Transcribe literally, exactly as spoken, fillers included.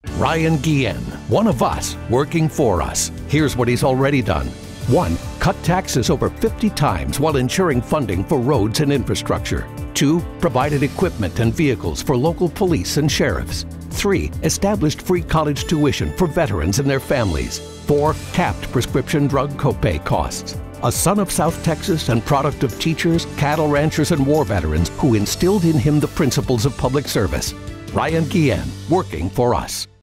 Ryan Guillen, one of us working for us. Here's what he's already done. One, cut taxes over fifty times while ensuring funding for roads and infrastructure. Two, provided equipment and vehicles for local police and sheriffs. Three, established free college tuition for veterans and their families. Four, capped prescription drug copay costs. A son of South Texas and product of teachers, cattle ranchers, and war veterans who instilled in him the principles of public service. Ryan Guillen, working for us.